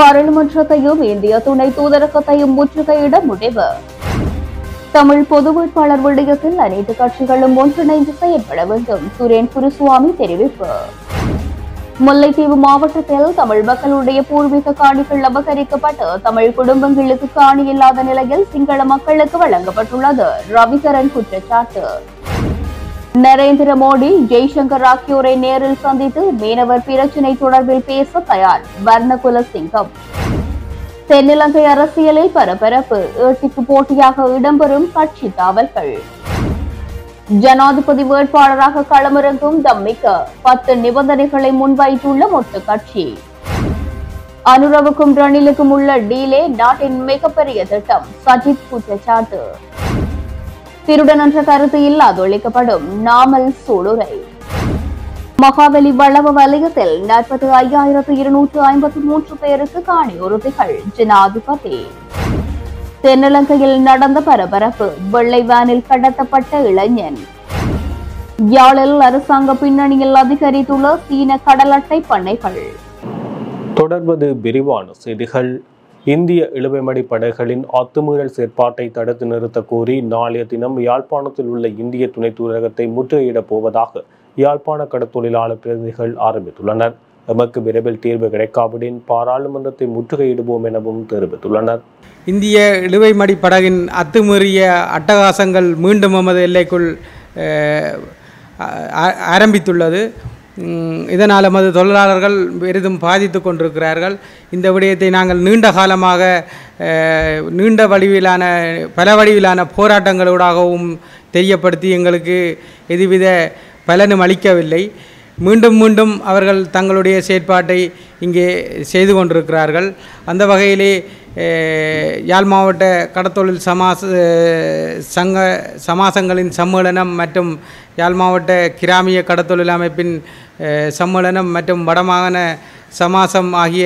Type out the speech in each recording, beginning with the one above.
பாராளுமன்றத்தையும் இந்திய துணை தூதரகத்தையும் முற்றுகையிட முடிவு. தமிழ் பொது வேட்பாளர் விடயத்தில் அனைத்து கட்சிகளும் ஒன்றிணைந்து செயல்பட வேண்டும். சுரேன் குருசுவாமி தெரிவிப்பு. முல்லைத்தீவு மாவட்டத்தில் தமிழ் மக்களுடைய பூர்வீக காணிகள் அபகரிக்கப்பட்டு தமிழ் குடும்பங்களுக்கு காணி இல்லாத நிலையில் சிங்கள மக்களுக்கு வழங்கப்பட்டுள்ளது. ரவிகரன் குற்றச்சாட்டு. நரேந்திர மோடி ஜெய்சங்கர் ஆகியோரை நேரில் சந்தித்து மீனவர் பிரச்சினை தொடர்பில் பேச தயார். வர்ணகுல சிங்கம். தென்னிலங்கை அரசியலில் பரபரப்பு. ஏட்டிக்கு போட்டியாக இடம்பெறும் கட்சி தாவல்கள். ஜனாதிபதி வேட்பாளராக களமிறங்கும் தம்மிக்க 10 நிபந்தனைகளை முன்வைத்துள்ள மொட்டு கட்சி. அனுரவுக்கும் ரணிலுக்கும் உள்ள டீலே நாட்டின் மிகப்பெரிய திட்டம். சஜித் குற்றச்சாட்டு. திருடன் என்ற கருத்து இல்லாதொழிக்கப்படும். நாமல் சூளுரை. மகாவலி வளவ வலயத்தில் 45,253 பேருக்கு காணி உறுதிகள். ஜனாதிபதி. தென்னிலங்கையில் நடந்த பரபரப்பு. வெள்ளை வேனில் கடத்தப்பட்ட இளைஞன். யாழில் அரசாங்க பின்னணியில் அதிகரித்துள்ள சீன கடல் அட்டை பண்ணைகள். தொடர்வது விரிவான செய்திகள். இந்திய இழுவைமடி படைகளின் அத்துமீறல் செயற்பாட்டை தடுத்து நிறுத்த கோரி நாளைய தினம் யாழ்ப்பாணத்தில் உள்ள இந்திய துணை தூதரகத்தை முற்றுகையிடப் போவதாக யாழ்ப்பாண கடற்தொழிலாளர் பிரதிநிதிகள் ஆரம்பித்துள்ளனர். எமக்கு விரைவில் தீர்வு கிடைக்காவிடின் பாராளுமன்றத்தை முற்றுகையிடுவோம் எனவும் தெரிவித்துள்ளனர். இந்திய இழுவைமடி படகின் அத்துமீறிய அட்டகாசங்கள் மீண்டும் எமது எல்லைக்குள் ஆரம்பித்துள்ளது. இதனால் எமது தொழிலாளர்கள் பெரிதும் பாதித்து கொண்டிருக்கிறார்கள். இந்த விடயத்தை நாங்கள் நீண்ட காலமாக பல வடிவிலான போராட்டங்களூடாகவும் தெரியப்படுத்தி எங்களுக்கு எதுவித பலனும் அளிக்கவில்லை. மீண்டும் மீண்டும் அவர்கள் தங்களுடைய செயற்பாட்டை இங்கே செய்து கொண்டிருக்கிறார்கள். அந்த வகையிலே யாழ் மாவட்ட கடத்தொழில் சமாசங்களின் சம்மேளனம் மற்றும் யாழ் மாவட்ட கிராமிய கடத்தொழில் அமைப்பின் சம்மேளனம் மற்றும் வடமாகாண சமாசம் ஆகிய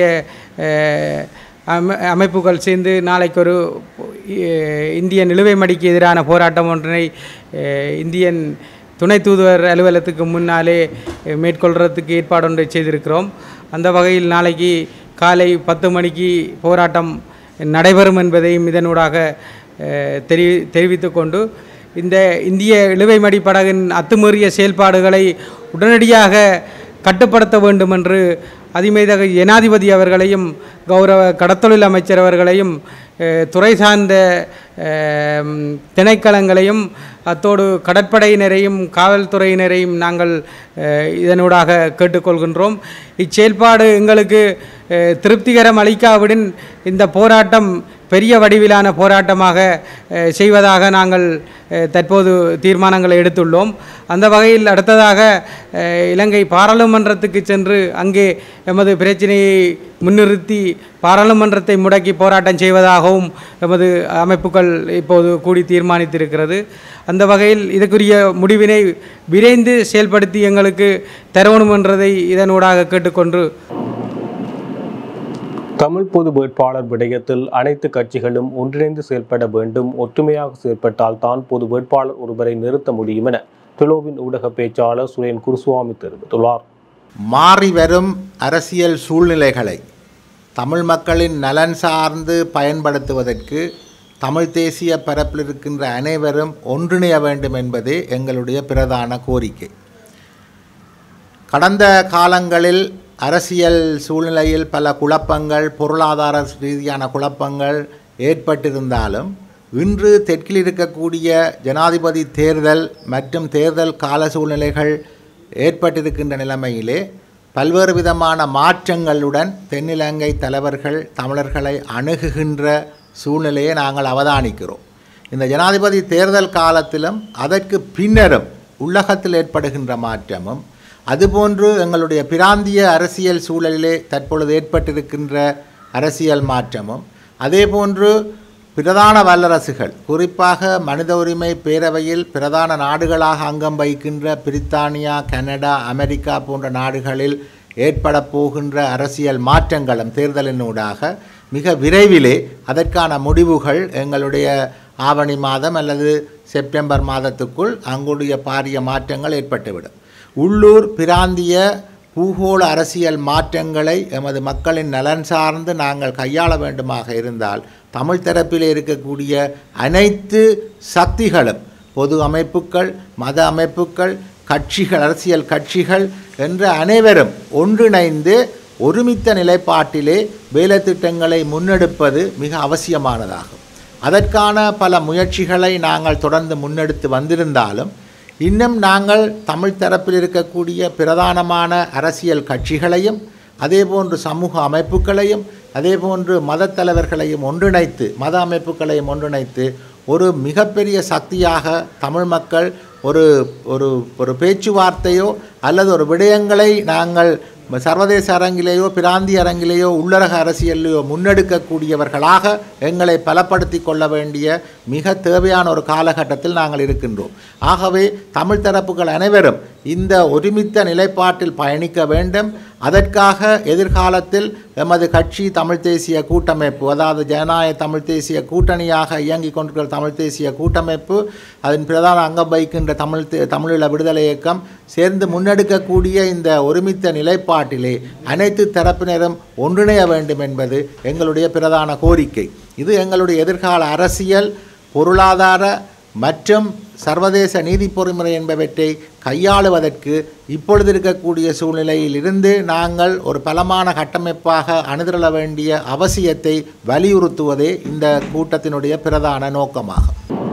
அமைப்புகள் சேர்ந்து நாளைக்கு ஒரு இந்திய நிலுவைமடிக்கு எதிரான போராட்டம் ஒன்றினை இந்தியன் துணை தூதுவர் அலுவலகத்துக்கு முன்னாலே மேற்கொள்கிறதுக்கு ஏற்பாடு ஒன்றை செய்திருக்கிறோம். அந்த வகையில் நாளைக்கு காலை 10 மணிக்கு போராட்டம் நடைபெறும் என்பதையும் இதனூடாக தெரிவித்து கொண்டு இந்த இந்திய இழுவைமடி படகின் அத்துமீறிய செயல்பாடுகளை உடனடியாக கட்டுப்படுத்த வேண்டும் என்று அதிமேதக ஜனாதிபதி அவர்களையும் கௌரவ கடத்தொழில் அமைச்சர் அவர்களையும் துறை சார்ந்த திணைக்களங்களையும் அத்தோடு கடற்படையினரையும் காவல்துறையினரையும் நாங்கள் இதனூடாக கேட்டுக்கொள்கின்றோம். இச்செயல்பாடு எங்களுக்கு திருப்திகரம் அளிக்காவிடின் இந்த போராட்டம் பெரிய வடிவிலான போராட்டமாக செய்வதாக நாங்கள் தற்போது தீர்மானங்களை எடுத்துள்ளோம். அந்த வகையில் அடுத்ததாக இலங்கை பாராளுமன்றத்துக்கு சென்று அங்கே எமது பிரச்சினையை முன்னிறுத்தி பாராளுமன்றத்தை முடக்கி போராட்டம் செய்வதாகவும் எமது அமைப்புகள் இப்போது கூடி தீர்மானித்திருக்கிறது. அந்த வகையில் இதுக்குரிய முடிவினை விரைந்து செயல்படுத்தி எங்களுக்கு தரணும் என்றதை இதனூடாக கேட்டுக்கொண்டு தமிழ் பொது வேட்பாளர் விடயத்தில் அனைத்து கட்சிகளும் ஒன்றிணைந்து செயல்பட வேண்டும். ஒற்றுமையாக செயல்பட்டால் தான் பொது வேட்பாளர் ஒருவரை நிறுத்த முடியும் என துலோவின் ஊடக பேச்சாளர் சுரேன் குருசுவாமி தெரிவித்துள்ளார். மாறி வரும் அரசியல் சூழ்நிலைகளை தமிழ் மக்களின் நலன் சார்ந்து பயன்படுத்துவதற்கு தமிழ் தேசிய பரப்பில் இருக்கின்ற அனைவரும் ஒன்றிணைய வேண்டும் என்பதே எங்களுடைய பிரதான கோரிக்கை. கடந்த காலங்களில் அரசியல் சூழ்நிலையில் பல குழப்பங்கள், பொருளாதார ரீதியான குழப்பங்கள் ஏற்பட்டிருந்தாலும் இன்று தெற்கில் இருக்கக்கூடிய ஜனாதிபதி தேர்தல் மற்றும் தேர்தல் கால சூழ்நிலைகள் ஏற்பட்டிருக்கின்ற நிலைமையிலே பல்வேறு விதமான மாற்றங்களுடன் தென்னிலங்கை தலைவர்கள் தமிழர்களை அணுகுகின்ற சூழ்நிலையை நாங்கள் அவதானிக்கிறோம். இந்த ஜனாதிபதி தேர்தல் காலத்திலும் அதற்கு பின்னரும் உள்ளகத்தில் ஏற்படுகின்ற மாற்றமும் அதுபோன்று எங்களுடைய பிராந்திய அரசியல் சூழலிலே தற்பொழுது ஏற்பட்டிருக்கின்ற அரசியல் மாற்றமும் அதேபோன்று பிரதான வல்லரசுகள் குறிப்பாக மனித உரிமை பேரவையில் பிரதான நாடுகளாக அங்கம் வகிக்கின்ற பிரித்தானியா, கனடா, அமெரிக்கா போன்ற நாடுகளில் ஏற்பட போகின்ற அரசியல் மாற்றங்களும் தேர்தலினூடாக மிக விரைவிலே அதற்கான முடிவுகள் எங்களுடைய ஆவணி மாதம் அல்லது செப்டம்பர் மாதத்துக்குள் அங்குடைய பாரிய மாற்றங்கள் ஏற்பட்டுவிடும். உள்ளூர் பிராந்திய பூகோள அரசியல் மாற்றங்களை எமது மக்களின் நலன் சார்ந்து நாங்கள் கையாள வேண்டுமாக இருந்தால் தமிழ் தரப்பில் இருக்கக்கூடிய அனைத்து சக்திகளும், பொது அமைப்புகள், மத அமைப்புகள், கட்சிகள், அரசியல் கட்சிகள் என்ற அனைவரும் ஒன்றிணைந்து ஒருமித்த நிலைப்பாட்டிலே வேலைத்திட்டங்களை முன்னெடுப்பது மிக அவசியமானதாகும். அதற்கான பல முயற்சிகளை நாங்கள் தொடர்ந்து முன்னெடுத்து வந்திருந்தாலும் இன்னும் நாங்கள் தமிழ் தரப்பில் இருக்கக்கூடிய பிரதானமான அரசியல் கட்சிகளையும் அதேபோன்று சமூக அமைப்புகளையும் அதேபோன்று மத தலைவர்களையும் ஒன்றிணைத்து, மத அமைப்புகளையும் ஒன்றிணைத்து ஒரு மிகப்பெரிய சக்தியாக தமிழ் மக்கள் ஒரு ஒரு ஒரு பேச்சுவார்த்தையோ அல்லது ஒரு விடயங்களை நாங்கள் சர்வதேச அரங்கிலேயோ பிராந்திய அரங்கிலேயோ உள்ளரக அரசியலையோ முன்னெடுக்கக்கூடியவர்களாக எங்களை பலப்படுத்தி கொள்ள வேண்டிய மிக தேவையான ஒரு காலகட்டத்தில் நாங்கள் இருக்கின்றோம். ஆகவே தமிழ் தரப்புகள் அனைவரும் இந்த ஒருமித்த நிலைப்பாட்டில் பயணிக்க வேண்டும். அதற்காக எதிர்காலத்தில் எமது கட்சி தமிழ் தேசிய கூட்டமைப்பு, அதாவது ஜனநாயக தமிழ் தேசிய கூட்டணியாக இயங்கிக் கொண்டிருக்கிற தமிழ் தேசிய கூட்டமைப்பு, அதன் பிரதான அங்கம் வகிக்கின்ற தமிழீழ விடுதலை இயக்கம் சேர்ந்து முன்னெடுக்கக்கூடிய இந்த ஒருமித்த நிலைப்பாட்டிலே அனைத்து தரப்பினரும் ஒன்றிணைய வேண்டும் என்பது எங்களுடைய பிரதான கோரிக்கை. இது எங்களுடைய எதிர்கால அரசியல், பொருளாதார மற்றும் சர்வதேச நீதி பொறிமுறை என்பவற்றை கையாளுவதற்கு இப்பொழுது இருக்கக்கூடிய சூழ்நிலையில் இருந்து நாங்கள் ஒரு பலமான கட்டமைப்பாக அணுதிரள வேண்டிய அவசியத்தை வலியுறுத்துவதே இந்த கூட்டத்தினுடைய பிரதான நோக்கமாகும்.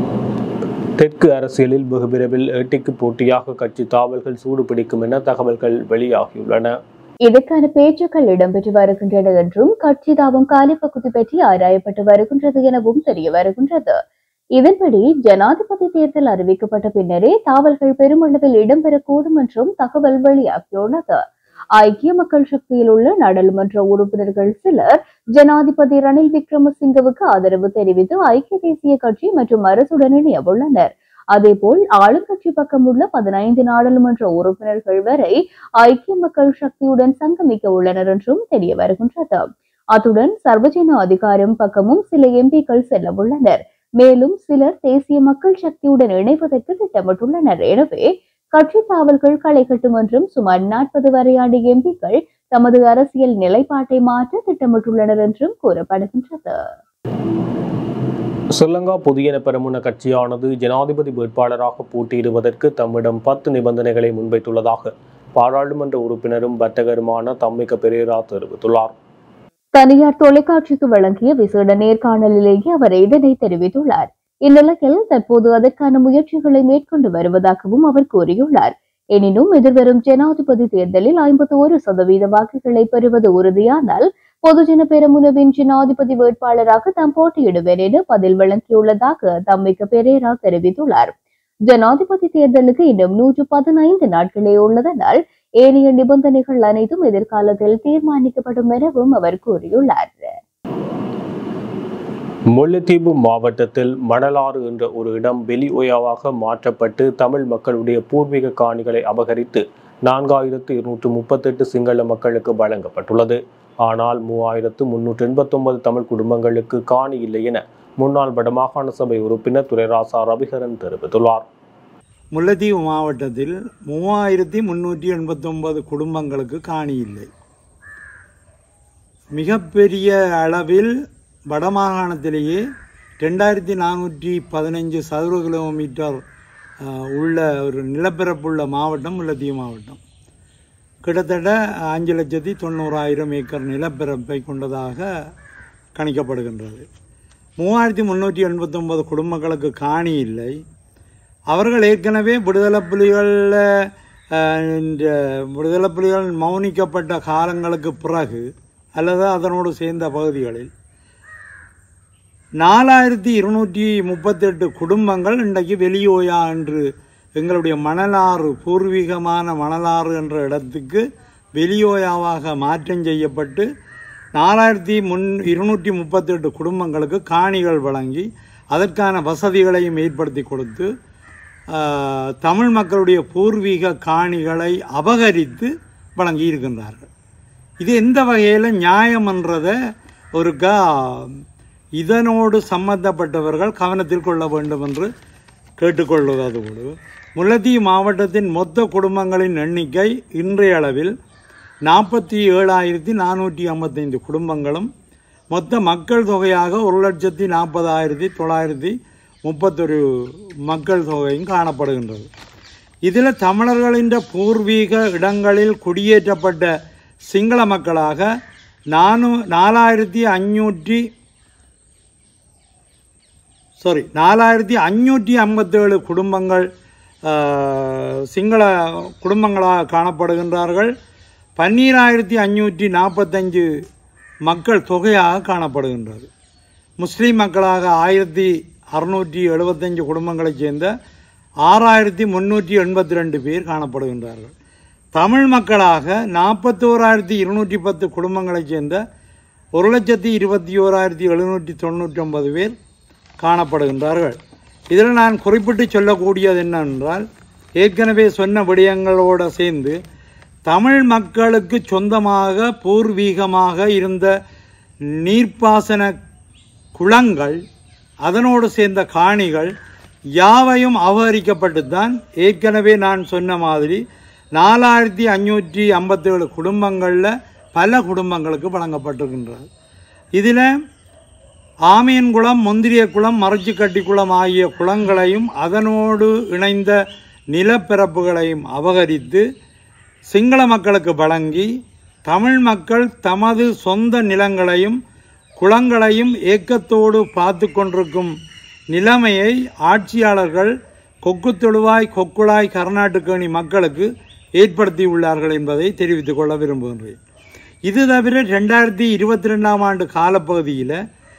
தெற்கு அரசியலில் வெகு விரைவில் ஏட்டிக்கு போட்டியாக கட்சி தாவல்கள் சூடுபிடிக்கும் என தகவல்கள் வெளியாகியுள்ளன. இதற்கான பேச்சுக்கள் இடம்பெற்று வருகின்றன என்றும் கட்சி தாவும் காலிப்பகுதி பற்றி ஆராயப்பட்டு வருகின்றது எனவும் தெரிய வருகின்றது. இதன்படி ஜனாதிபதி தேர்தல் அறிவிக்கப்பட்ட பின்னரே தாவல்கள் பெருமளவில் இடம்பெறக்கூடும் என்றும் தகவல் வெளியாகியுள்ளது. ஐக்கிய மக்கள் சக்தியில் உள்ள நாடாளுமன்ற உறுப்பினர்கள் சிலர் ஜனாதிபதி ரணில் விக்ரமசிங்கவுக்கு ஆதரவு தெரிவித்து ஐக்கிய தேசிய கட்சி மற்றும் அரசுடன் இணைய உள்ளனர். அதேபோல் ஆளுங்கட்சி பக்கம் உள்ள 15 நாடாளுமன்ற உறுப்பினர்கள் வரை ஐக்கிய மக்கள் சக்தியுடன் சங்கமிக்க உள்ளனர் என்றும் தெரிய வருகின்றது. அத்துடன் சர்வஜன அதிகாரம் பக்கமும் சில எம்பிக்கள் செல்ல உள்ளனர். மேலும் சிலர் தேசிய மக்கள் சக்தியுடன் இணைவதற்கு திட்டமிட்டுள்ளனர். எனவே கட்சி தாவல்கள் களை கட்டும் என்றும் சுமார் 40 வரையான எம்பிக்கள் தமது அரசியல் நிலைப்பாட்டை மாற்ற திட்டமிட்டுள்ளனர் என்றும் கூறப்படுகின்றது. ஸ்ரீலங்கா பொதுஜன பெரமுன கட்சியானது ஜனாதிபதி வேட்பாளராக போட்டியிடுவதற்கு தம்மிடம் 10 நிபந்தனைகளை முன்வைத்துள்ளதாக பாராளுமன்ற உறுப்பினரும் வர்த்தகருமான தம்மிக்க பெரேரா தெரிவித்துள்ளார். தனியார் தொலைக்காட்சிக்கு வழங்கிய விசேட நேர்காணலிலேயே அவர் இதனை தெரிவித்துள்ளார். இந்நிலையில் தற்போது அதற்கான முயற்சிகளை மேற்கொண்டு வருவதாகவும் அவர் கூறியுள்ளார். எனினும் எதிர்வரும் ஜனாதிபதி தேர்தலில் 51% வாக்குகளை பெறுவது உறுதியானால் பொதுஜன பெரமுனவின் ஜனாதிபதி வேட்பாளராக தாம் போட்டியிடுவேன் என பதில் வழங்கியுள்ளதாக தம்மிக்க பெரேரா தெரிவித்துள்ளார். ஜனாதிபதி தேர்தலுக்கு இன்னும் 115 நாட்களே உள்ளதனால் ஏனைய நிபந்தனைகள் அனைத்தும் எதிர்காலத்தில் தீர்மானிக்கப்படும் எனவும் அவர் கூறியுள்ளார். முல்லைத்தீவு மாவட்டத்தில் மணலாறு என்ற ஒரு இடம் வெளி-ஓயாவாக மாற்றப்பட்டு தமிழ் மக்களுடைய பூர்வீக காணிகளை அபகரித்து 4238 சிங்கள மக்களுக்கு வழங்கப்பட்டுள்ளது. ஆனால் 3389 தமிழ் குடும்பங்களுக்கு காணி இல்லை என முன்னாள் வடமாகாண சபை உறுப்பினர் துரைராசா ரவிகரன் தெரிவித்துள்ளார். முல்லைத்தீவு மாவட்டத்தில் 3389 குடும்பங்களுக்கு காணி இல்லை. மிகப்பெரிய அளவில் வடமாகாணத்திலேயே 2415 சதுர கிலோமீட்டர் உள்ள ஒரு நிலப்பரப்புள்ள மாவட்டம் முல்லைத்தீவு மாவட்டம். கிட்டத்தட்ட 5,90,000 ஏக்கர் நிலப்பரப்பை கொண்டதாக கணிக்கப்படுகின்றது. 3389 குடும்பங்களுக்கு காணி இல்லை. அவர்கள் ஏற்கனவே விடுதலை புலிகள் மௌனிக்கப்பட்ட காலங்களுக்கு பிறகு அல்லது அதனோடு சேர்ந்த பகுதிகளில் 4238 குடும்பங்கள் இன்றைக்கு வெளியோயா என்று எங்களுடைய மணலாறு, பூர்வீகமான மணலாறு என்ற இடத்துக்கு வெளியோயாவாக மாற்றம் செய்யப்பட்டு 4238 குடும்பங்களுக்கு காணிகள் வழங்கி அதற்கான வசதிகளையும் ஏற்படுத்தி கொடுத்து தமிழ் மக்களுடைய பூர்வீக காணிகளை அபகரித்து வழங்கி இருக்கின்றார்கள். இது எந்த வகையில் நியாயம் என்றதை இதனோடு சம்பந்தப்பட்டவர்கள் கவனத்தில் கொள்ள வேண்டும் என்று கேட்டுக்கொள்வதோடு முல்லைத்தீவு மாவட்டத்தின் மொத்த குடும்பங்களின் எண்ணிக்கை இன்றைய அளவில் 47,455 குடும்பங்களும் மொத்த மக்கள் தொகையாக 1,40,40,931 மக்கள் தொகையும் காணப்படுகின்றது. இதில் தமிழர்களின் பூர்வீக இடங்களில் குடியேற்றப்பட்ட சிங்கள மக்களாக 4,557 குடும்பங்கள் சிங்கள குடும்பங்களாக காணப்படுகின்றார்கள். 12,545 மக்கள் தொகையாக காணப்படுகின்றது. முஸ்லீம் மக்களாக 1,675 குடும்பங்களைச் சேர்ந்த 6,382 பேர் காணப்படுகின்றார்கள். தமிழ் மக்களாக 41,210 குடும்பங்களைச் சேர்ந்த 1,21,799 பேர் காணப்படுகின்றார்கள். இதில் நான் குறிப்பிட்டு சொல்லக்கூடியது என்னவென்றால், ஏற்கனவே சொன்ன விடயங்களோடு சேர்ந்து தமிழ் மக்களுக்கு சொந்தமாக பூர்வீகமாக இருந்த நீர்ப்பாசன குளங்கள், அதனோடு சேர்ந்த காணிகள் யாவையும் அபகரிக்கப்பட்டுத்தான் ஏற்கனவே நான் சொன்ன மாதிரி 4,557 குடும்பங்களில் பல குடும்பங்களுக்கு வழங்கப்பட்டிருக்கின்றது. இதில் ஆமீன்குளம், முந்திரியக்குளம், மறைச்சிக்கட்டிக்குளம் ஆகிய குளங்களையும் அதனோடு இணைந்த நிலப்பரப்புகளையும் அபகரித்து சிங்கள மக்களுக்கு வழங்கி தமிழ் மக்கள் தமது சொந்த நிலங்களையும் குளங்களையும் ஏக்கத்தோடு பார்த்து கொண்டிருக்கும் நிலைமையை ஆட்சியாளர்கள் கொக்குத்தொழுவாய், கொக்குழாய், கர்நாடகணி மக்களுக்கு ஏற்படுத்தியுள்ளார்கள் என்பதை தெரிவித்துக் கொள்ள விரும்புகின்றேன். இது தவிர 2022 ஆண்டு காலப்பகுதியில்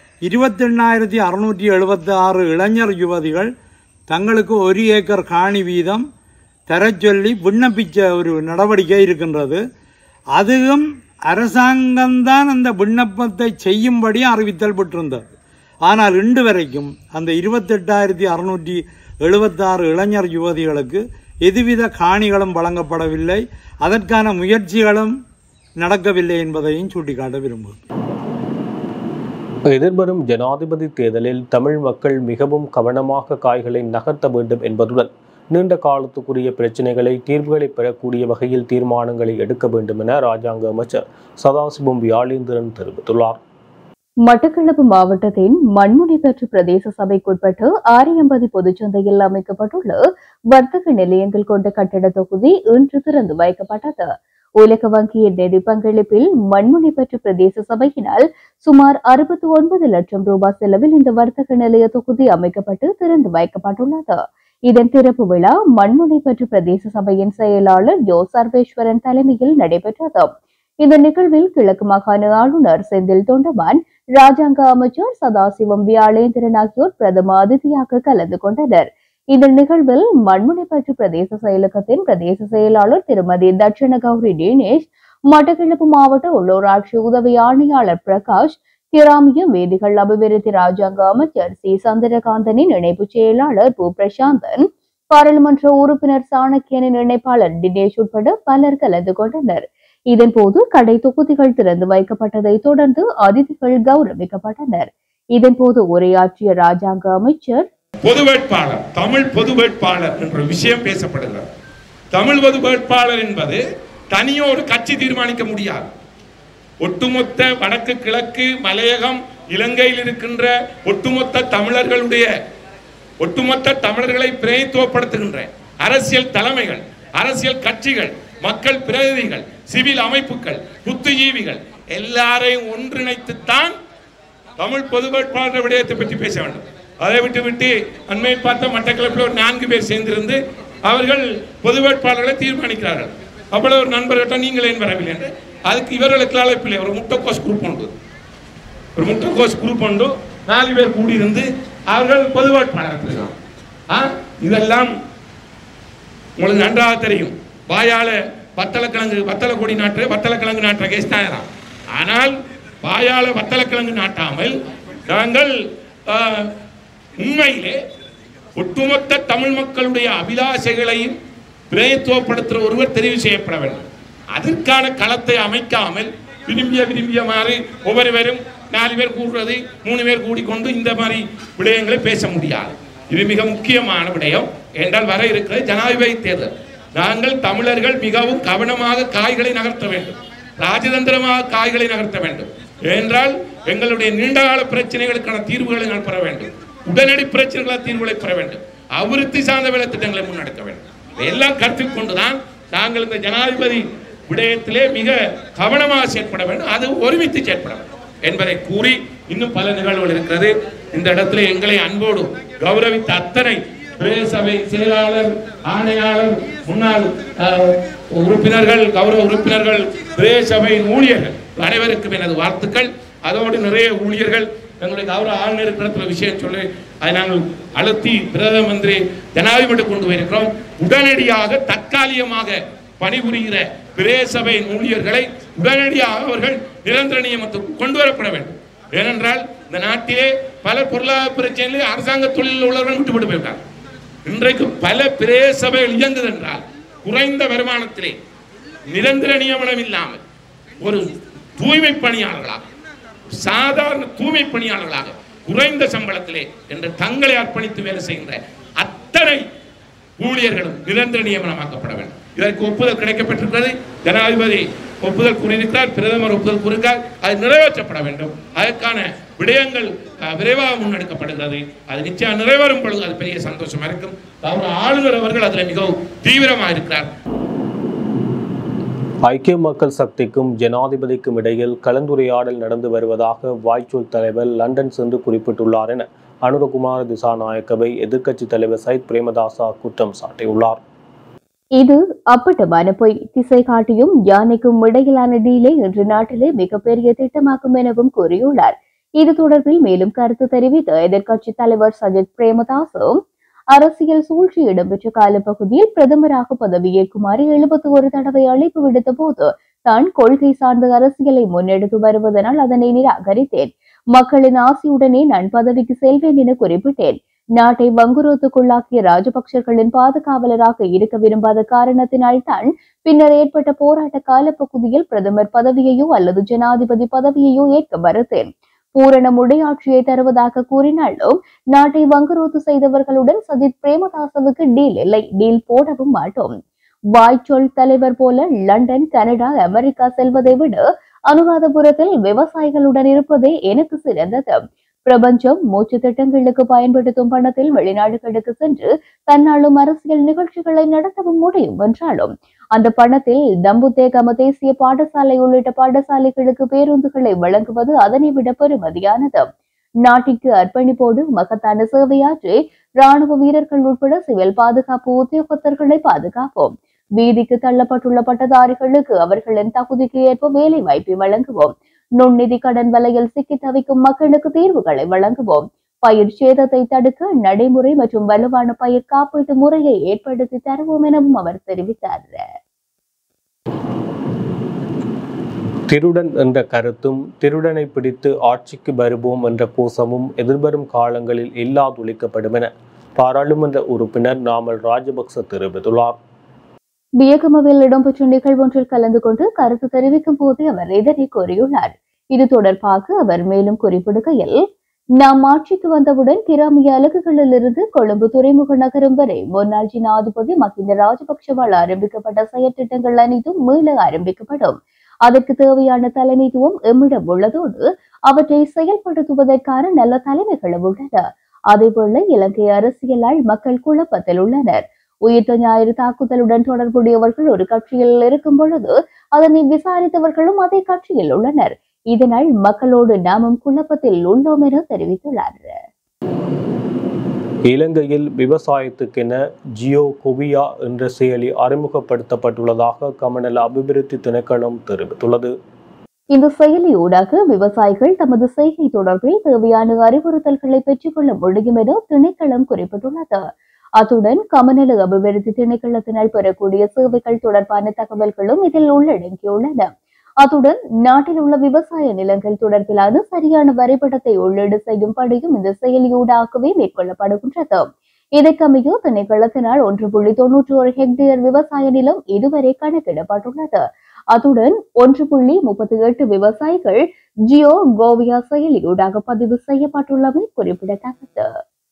28,676 இளைஞர் யுவதிகள் தங்களுக்கு 1 ஏக்கர் காணி வீதம் தரச்சொல்லி விண்ணப்பித்த ஒரு நடவடிக்கை இருக்கின்றது. அதுவும் அரசாங்கம்தான் அந்த விண்ணப்பத்தை செய்யும்படி அறிவித்தல் பெற்றிருந்தது. ஆனால் இன்று வரைக்கும் அந்த 28,676 இளைஞர் யுவதிகளுக்கு எதுவித காணிகளும் வழங்கப்படவில்லை, அதற்கான முயற்சிகளும் நடக்கவில்லை என்பதையும் சுட்டிக்காட்ட விரும்புகிறேன். எதிர்வரும் ஜனாதிபதி தேர்தலில் தமிழ் மக்கள் மிகவும் கவனமாக காய்களை நகர்த்த வேண்டும் என்பதுடன் நீண்ட காலத்துக்குரிய பிரச்சினைகளை தீர்வுகளை பெறக்கூடிய வகையில் தீர்மானங்களை எடுக்க வேண்டும் என ராஜாங்க அமைச்சர் சதாசிவம் வியாழேந்திரன் தெரிவித்துள்ளார். மட்டக்களப்பு மாவட்டத்தின் மண்முனைப்பற்று பிரதேச சபைக்குட்பட்டு ஆரியம்பதி பொதுச்சந்தையில் அமைக்கப்பட்டுள்ள வர்த்தக நிலையங்கள் கொண்ட கட்டட தொகுதி இன்று திறந்து வைக்கப்பட்டது. உலக வங்கியின் நிதி பங்களிப்பில் மண்முனைப்பற்று பிரதேச சபையினால் சுமார் 69 லட்சம் ரூபாய் செலவில் இந்த வர்த்தக நிலைய தொகுதி அமைக்கப்பட்டு திறந்து வைக்கப்பட்டுள்ளது. இதன் திறப்பு விழா மண்முனைப்பற்று பிரதேச சபையின் செயலாளர் யோ சர்வேஸ்வரன் தலைமையில் நடைபெற்றது. இந்த நிகழ்வில் கிழக்கு மாகாண ஆளுநர் செந்தில் தொண்டமான், ராஜாங்க அமைச்சர் சதாசிவம் வியாழேந்திரன் ஆகியோர் பிரதம அதிதியாக கலந்து கொண்டனர். இந்த நிகழ்வில் மண்முனைப்பற்று பிரதேச செயலகத்தின் பிரதேச செயலாளர் திருமதி தட்சண கௌரி தினேஷ், மட்டக்களப்பு மாவட்ட உள்ளூராட்சி உதவி ஆணையாளர் பிரகாஷ், கிராமிய வேதிகள் அபிவிருத்தி ராஜாங்க அமைச்சர் சி சந்திரகாந்தனின் இணைப்பு செயலாளர் பூ பிரசாந்தன், பாராளுமன்ற உறுப்பினர் சாணக்கியனின் இணைப்பாளர் தினேஷ் உட்பட பலர் கலந்து கொண்டனர். இதன்போது கடை தொகுதிகள் திறந்து வைக்கப்பட்டதை தொடர்ந்து அதிதிகள் கௌரவிக்கப்பட்டனர். இதன்போது உரையாற்றிய ராஜாங்க அமைச்சர், பொது வேட்பாளர், தமிழ் பொது வேட்பாளர் என்ற விஷயம் பேசப்படுகிறது. தமிழ் பொது வேட்பாளர் என்பது தனியோடு கட்சி தீர்மானிக்க முடியாது. ஒட்டுமொத்த வடக்கு, கிழக்கு, மலையகம், இலங்கையில் இருக்கின்ற ஒட்டுமொத்த தமிழர்களுடைய ஒட்டுமொத்த தமிழர்களை பிரதித்துவப்படுத்துகின்ற அரசியல் தலைமைகள், அரசியல் கட்சிகள், மக்கள் பிரதிநிதிகள், சிவில் அமைப்புகள், புத்திஜீவிகள் எல்லாரையும் ஒன்றிணைத்துத்தான் தமிழ் பொது வேட்பாளர் விடயத்தை பற்றி பேச வேண்டும். அதை விட்டு அண்மையில் பார்த்த மட்டக்களப்பில் ஒரு 4 பேர் சேர்ந்திருந்து அவர்கள் பொது வேட்பாளர்களை தீர்மானிக்கிறார்கள். அவ்வளவு ஒரு நண்பர்கிட்ட நீங்கள் ஏன் வரவில்லை என்று அதுக்கு இவர்களுக்கு அழைப்பில்லை. ஒரு முட்டைக்கோஸ் குரூப் உண்டு, ஒரு முட்டைக்கோஸ் குரூப் உண்டு, 4 பேர் கூடியிருந்து அவர்கள் பொது வேட்பாளர். இதெல்லாம் உங்களுக்கு நன்றாக தெரியும். வாயால வத்தலக்கிழங்கு நாட்டுற கேஸ் தான். ஆனால் வாயால வத்தலக்கிழங்கு நாட்டாமல் நாங்கள் உண்மையிலே ஒட்டுமொத்த தமிழ் மக்களுடைய அபிலாஷைகளையும் பிரதித்துவப்படுத்துகிற ஒருவர் தெரிவு செய்யப்பட வேண்டும். அதற்கான களத்தை அமைக்காமல் விரும்பிய மாதிரி ஒவ்வொருவரும் 4 பேர் கூடுறது, 3 பேர் கூடிக்கொண்டு இந்த மாதிரி விடயங்களை பேச முடியாது. இது மிக முக்கியமான விடயம். என்றால் வர இருக்கிற ஜனாதிபதி தேர்தல். நாங்கள் தமிழர்கள் மிகவும் கவனமாக காய்களை நகர்த்த வேண்டும். ராஜதந்திரமாக காய்களை நகர்த்த வேண்டும். ஏனென்றால் எங்களுடைய நீண்டகால பிரச்சனைகளுக்கான தீர்வுகளை நான் பெற வேண்டும். உடனடி பிரச்சனைகளான தீர்வுகளை பெற வேண்டும். அபிவிருத்தி சார்ந்த வேலை திட்டங்களை முன்னெடுக்க வேண்டும். எல்லாம் கருத்தில் கொண்டுதான் நாங்கள் இந்த ஜனாதிபதி விடயத்திலே மிக கவனமாக செயற்பட வேண்டும். அது ஒருமித்து செயற்பட வேண்டும் என்பதை கூறி இன்னும் பல நிகழ்வுகள் இருக்கிறது. இந்த இடத்துல எங்களை அன்போடு கௌரவித்த அத்தனை பிரதேசபை செயலாளர், ஆணையாளர், முன்னாள் உறுப்பினர்கள், கௌரவ உறுப்பினர்கள், பிரதேசபையின் ஊழியர்கள் அனைவருக்கும் எனது வாழ்த்துக்கள். அதோடு நிறைய ஊழியர்கள் எங்களுடைய கௌரவ ஆளுநர் விஷயம் சொல்லி அதை நாங்கள் அழுத்தி பிரதம மந்திரி ஜனாதிபதி கொண்டு போயிருக்கிறோம். உடனடியாக தற்காலிகமாக பணிபுரிகிற பிரதேசபையின் ஊழியர்களை உடனடியாக அவர்கள் நிரந்தர நியமனத்துக்கு கொண்டு வரப்பட வேண்டும். ஏனென்றால் இந்த நாட்டிலே பல பொருளாதார பிரச்சனைகளில் அரசாங்க தொழிலில் உள்ளவர்கள் விட்டுவிட்டு போய்விட்டார். இன்றைக்கு பல பிரதேசபைகள் இயங்குது என்றால் குறைந்த வருமானத்திலே நிரந்தர நியமனம் இல்லாமல் ஒரு தூய்மை பணியாளர்களாக, சாதாரண தூய்மை பணியாளர்களாக குறைந்த சம்பளத்திலே என்று தங்களை அர்ப்பணித்து வேலை செய்கின்ற அத்தனை ஊழியர்களும் நிரந்தர நியமனமாக்கப்பட வேண்டும். இதற்கு ஒப்புதல் கிடைக்கப்பட்டிருக்கிறது. ஜனாதிபதி ஒப்புதல் கூறியிருக்கிறார், பிரதமர் ஒப்புதல் கூறுகிறார். அது நிறைவேற்றப்பட வேண்டும். அதற்கான விடயங்கள் விரைவாக முன்னெடுக்கப்படுகிறது. அது நிச்சயம் நிறைவேறும் பொழுது அது பெரிய சந்தோஷமா இருக்கும். ஆளுநர் அவர்கள் அதில் மிகவும் தீவிரமாக இருக்கிறார். ஐக்கிய மக்கள் சக்திக்கும் ஜனாதிபதிக்கும் இடையில் கலந்துரையாடல் நடந்து வருவதாக வாய்ச்சொல் தலைவர் லண்டன் சென்று குறிப்பிட்டுள்ளார் என அனுரகுமார திசாநாயக்கவை எதிர்க்கட்சி தலைவர் சைத் பிரேமதாசா குற்றம் சாட்டியுள்ளார். இது அப்பட்டமான பொய். திசை காட்டியும் யானைக்கும் இடையிலான டீலை இன்று நாட்டிலே மிகப்பெரிய திட்டமாக்கும் எனவும் கூறியுள்ளார். இது தொடர்பில் மேலும் கருத்து தெரிவித்த எதிர்க்கட்சி தலைவர் சஜித் பிரேமதாசும் அரசியல் சூழ்ச்சி இடம்பெற்ற காலப்பகுதியில் பிரதமராக பதவியேற்குமாறு 71 தடவை அழைப்பு விடுத்த போது தான் கொள்கை சார்ந்த அரசியலை முன்னெடுத்து வருவதனால் அதனை நிராகரித்தேன். மக்களின் ஆசையுடனே நான் பதவிக்கு செல்வேன் என குறிப்பிட்டேன். நாட்டை வங்குரோத்துக்குள்ளாக்கிய ராஜபக்சர்களின் பாதுகாவலராக இருக்க விரும்பாத காரணத்தினால் தான் பின்னர் ஏற்பட்ட போராட்ட காலப்பகுதியில் பிரதமர் பதவியையோ அல்லது ஜனாதிபதி பதவியையோ ஏற்க மறுத்தேன். பூரண முடியாட்சியை தருவதாக கூறினாலும் நாட்டை வங்குரோத்து செய்தவர்களுடன் சஜித் பிரேமதாசவுக்கு டீல் இல்லை, டீல் போடவும் மாட்டோம். வாய்ச்சொல் தலைவர் போல லண்டன், கனடா, அமெரிக்கா செல்வதை விட அனுராதபுரத்தில் விவசாயிகளுடன் இருப்பதே எனக்கு சிறந்தது. பிரபஞ்சம் மூச்சு திட்டங்களுக்கு பயன்படுத்தும் பணத்தில் வெளிநாடுகளுக்கு சென்று தன்னாலும் அரசியல் நிகழ்ச்சிகளை நடத்தவும் முடியும் என்றாலும் அந்த பணத்தில் தம்புத்தேகம தேசிய பாடசாலை உள்ளிட்ட பாடசாலைகளுக்கு பேருந்துகளை வழங்குவது அதனை விட பெறுமதியானது. நாட்டிற்கு அர்ப்பணிப்போடு மகத்தான சேவையாற்றி ராணுவ வீரர்கள் உட்பட சிவில் பாதுகாப்பு உத்தியோகத்தர்களை பாதுகாப்போம். வீதிக்கு தள்ளப்பட்டுள்ள பட்டதாரிகளுக்கு அவர்களின் தகுதிக்கு ஏற்ப வேலை வாய்ப்பை வழங்குவோம். நுண்ணிதி கடன் வலையில் சிக்கி தவிக்கும் மக்களுக்கு தீர்வுகளை வழங்குவோம். பயிர் சேதத்தை தடுக்க நடைமுறை மற்றும் வலுவான பயிர் காப்பீட்டு முறையை ஏற்படுத்தி தருவோம் எனவும் அவர் தெரிவித்தார். திருடன் என்ற கருத்தும் திருடனை பிடித்து ஆட்சிக்கு வருவோம் என்ற கோஷமும் எதிர்வரும் காலங்களில் இல்லாதொழிக்கப்படும் என பாராளுமன்ற உறுப்பினர் நாமல் ராஜபக்ச தெரிவித்துள்ளார். வியகமவில் இடம்பெற்ற நிகழ்வொன்றில் கலந்து கொண்டு கருத்து தெரிவிக்கும் போது அவர் இதனை கூறியுள்ளார். இது தொடர்பாக அவர் மேலும் குறிப்பிடுகையில், நாம் ஆட்சிக்கு வந்தவுடன் கிராமிய அலகுகளில் இருந்து கொழும்பு துறைமுக நகரம் வரை முன்னாள் ஜனாதிபதி மஹிந்த ராஜபக்சவால் ஆரம்பிக்கப்பட்ட செயற்திட்டங்கள் அனைத்தும் மீள ஆரம்பிக்கப்படும். அதற்கு தேவையான தலைமைத்துவம் எம்மிடம் உள்ளதோடு அவற்றை செயல்படுத்துவதற்கான நல்ல தலைமைகளும் உள்ளன. அதேபோல இலங்கை அரசியலால் மக்கள் குழப்பத்தில் உள்ளனர். உயிர்த்த ஞாயிறு தாக்குதலுடன் தொடர்புடையவர்கள் ஒரு கட்சியில் இருக்கும் பொழுது அதனை விசாரித்தவர்களும் அதே கட்சியில் உள்ளனர். இதனால் மக்களோடு நாமும் குழப்பத்தில் உள்ளோம் என தெரிவித்துள்ளார். இலங்கையில் விவசாயத்துக்கென ஜியோ கொவியா என்ற செயலி அறிமுகப்படுத்தப்பட்டுள்ளதாக கமநல அபிவிருத்தி திணைக்களம் தெரிவித்துள்ளது. இந்த செயலியூடாக விவசாயிகள் தமது செய்கை தொடர்பில் தேவையான அறிவுறுத்தல்களை பெற்றுக்கொள்ள முடியும் என திணைக்களம் குறிப்பிட்டுள்ளது. அத்துடன் கமநல அபிவிருத்தி திணைக்களத்தினால் பெறக்கூடிய சேவைகள் தொடர்பான தகவல்களும் இதில் உள்ளடங்கியுள்ளன. அத்துடன் நாட்டில் உள்ள விவசாய நிலங்கள் தொடர்பிலான சரியான வரைபடத்தை உள்ளீடு செய்யும் பணியும் இந்த செயலியூடாகவே மேற்கொள்ளப்படுகின்றது. இதற்கமைய திணைக்களத்தினால் 1.91 ஹெக்டேர் விவசாய நிலம் இதுவரை கணக்கிடப்பட்டுள்ளது. அத்துடன் 1.38 விவசாயிகள் ஜியோ கோவியா செயலியூடாக பதிவு செய்யப்பட்டுள்ளமை குறிப்பிடத்தக்கது.